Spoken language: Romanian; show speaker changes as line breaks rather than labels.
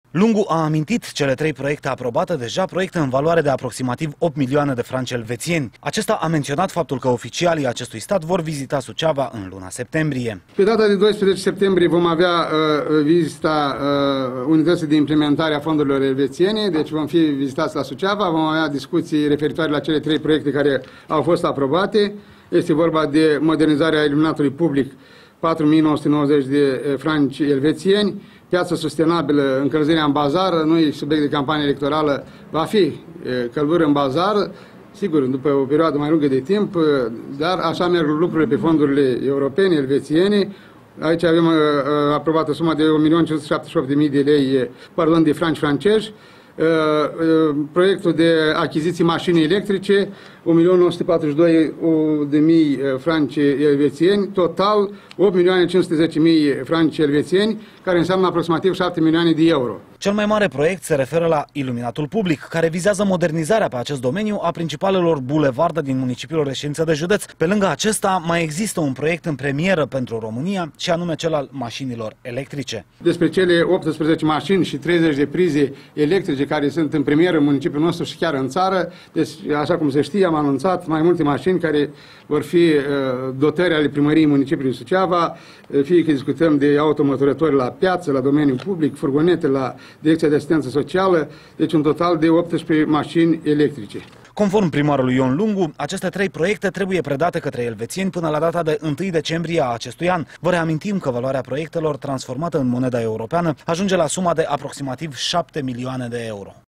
Lungu a amintit cele 3 proiecte aprobate deja, proiecte în valoare de aproximativ 8 milioane de franci elvețieni. Acesta a menționat faptul că oficialii acestui stat vor vizita Suceava în luna septembrie.
Pe data de 12 septembrie vom avea vizita unității de implementare a fondurilor elvețiene, deci vom fi vizitați la Suceava, vom avea discuții referitoare la cele 3 proiecte care au fost aprobate. Este vorba de modernizarea iluminatului public, 4.990 de franci elvețieni, piață sustenabilă, încălzirea în bazar, nu e subiect de campanie electorală, va fi căldură în bazar, sigur, după o perioadă mai lungă de timp, dar așa merg lucrurile pe fondurile europene, elvețiene. Aici avem aprobată suma de 1.578.000 de lei, de franci francezi. Proiectul de achiziții mașini electrice, 1.942.000 franci elvețieni, total 8.510.000 franci elvețieni, care înseamnă aproximativ 7 milioane de euro.
Cel mai mare proiect se referă la iluminatul public, care vizează modernizarea pe acest domeniu a principalelor bulevarde din municipiul Reședință de Județ. Pe lângă acesta, mai există un proiect în premieră pentru România, și anume cel al mașinilor electrice.
Despre cele 18 mașini și 30 de prize electrice care sunt în premieră în municipiul nostru și chiar în țară, deci, așa cum se știe, am anunțat mai multe mașini care vor fi dotări ale primăriei municipiului Suceava, fie că discutăm de automăturători la piață, la domeniul public, furgonete la Direcția de Asistență Socială, deci un total de 18 mașini electrice.
Conform primarului Ion Lungu, aceste 3 proiecte trebuie predate către elvețieni până la data de 1 decembrie a acestui an. Vă reamintim că valoarea proiectelor transformată în moneda europeană ajunge la suma de aproximativ 7 milioane de euro.